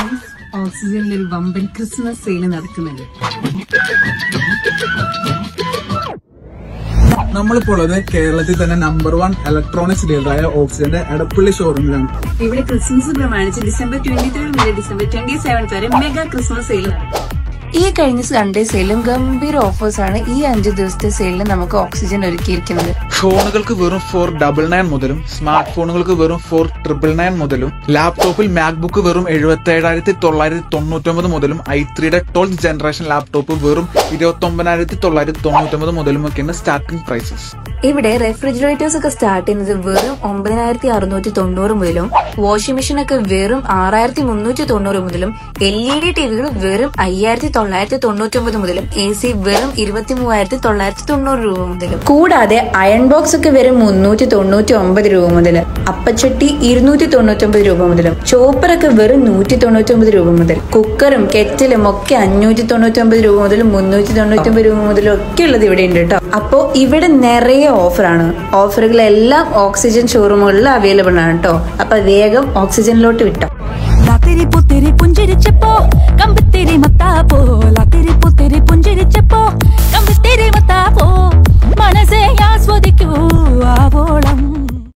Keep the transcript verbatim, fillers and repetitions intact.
ഓക്സിജനിൽ ഒരു വമ്പൻ Christmas sale നടക്കുന്നുണ്ട്. നമ്മളിപ്പോൾ ഉള്ളത് കേരളത്തിൽ തന്നെ നമ്പർ വൺ ഇലക്ട്രോണിക്സ് ഡീലറായ ഓക്സിജന്റെ എടപ്പള്ളി ഷോറൂമിലാണ്. ഇവിടെ ക്രിസ്മസ് പ്രമാണിച്ച് ഡിസംബർ ട്വന്റി ത്രീ മുതൽ ഡിസംബർ ട്വന്റി സെവൻ വരെ മെഗാ ക്രിസ്മസ് സെയിൽ നടക്കും. ഈ കഴിഞ്ഞ സൺഡേ സെയിലും ഗംഭീര ഓഫേഴ്സ് ആണ് ഈ അഞ്ച് ദിവസത്തെ സെയിലിൽ നമുക്ക് ഓക്സിജൻ ഒരുക്കിയിരിക്കുന്നത്. ഫോണുകൾക്ക് വെറും ഫോർ ഡബിൾ നയൻ മുതലും സ്മാർട്ട് ഫോണുകൾക്ക് വെറും ഫോർ ട്രിപ്പിൾ നയൻ മുതലും ലാപ്ടോപ്പിൽ മാക്ബുക്ക് വെറും എഴുപത്തി ഏഴായിരത്തി തൊള്ളായിരത്തി തൊണ്ണൂറ്റി ഒമ്പത് മുതലും ഐ ത്രീയുടെ ട്വൽത്ത് ജനറേഷൻ ലാപ്ടോപ്പ് വെറും ഇരുപത്തി ഒമ്പതിനായിരത്തി തൊള്ളായിരത്തി തൊണ്ണൂറ്റി ഒമ്പത് മുതലും ഒക്കെയാണ് സ്റ്റാർട്ടിംഗ് പ്രൈസസ്. ഇവിടെ റെഫ്രിജറേറ്റേഴ്സ് ഒക്കെ സ്റ്റാർട്ട് ചെയ്യുന്നത് വെറും ഒമ്പതിനായിരത്തി അറുന്നൂറ്റി തൊണ്ണൂറ് മുതലും വാഷിംഗ് മെഷീൻ ഒക്കെ വെറും ആറായിരത്തി മുന്നൂറ്റി തൊണ്ണൂറ് മുതലും എൽ ഇ ഡി ടിവികൾ വെറും അയ്യായിരത്തി തൊള്ളായിരത്തി തൊണ്ണൂറ്റി ഒമ്പത് മുതലും എ സി വെറും ഇരുപത്തി മൂവായിരത്തി തൊള്ളായിരത്തി തൊണ്ണൂറ് രൂപ മുതലും, കൂടാതെ അയൺ ബോക്സ് ഒക്കെ വെറും മുന്നൂറ്റി തൊണ്ണൂറ്റി ഒമ്പത് രൂപ മുതൽ, അപ്പച്ചട്ടി ഇരുന്നൂറ്റി തൊണ്ണൂറ്റി ഒമ്പത് രൂപ മുതലും, ചോപ്പറൊക്കെ വെറും നൂറ്റി തൊണ്ണൂറ്റി ഒമ്പത് രൂപ മുതൽ, കുക്കറും കെറ്റിലും ഒക്കെ അഞ്ഞൂറ്റി തൊണ്ണൂറ്റി ഒമ്പത് രൂപ മുതലും മുന്നൂറ്റി തൊണ്ണൂറ്റി ഒമ്പത് രൂപ മുതലും ഒക്കെ ഉള്ളത് ഇവിടെ ഉണ്ട് കേട്ടോ. അപ്പോ ഇവിടെ നിറയെ ഓഫറാണ്. ഓഫറുകളെല്ലാം ഓക്സിജൻ ഷോറൂമുകളിൽ അവൈലബിൾ ആണ് കേട്ടോ. അപ്പൊ വേഗം ഓക്സിജനിലോട്ട് വിട്ടോ. ലാത്തിരി പുത്തിരി പുഞ്ചിരിച്ചപ്പോ കമ്പത്തിരി മത്താപ്പോ ലാത്തിരി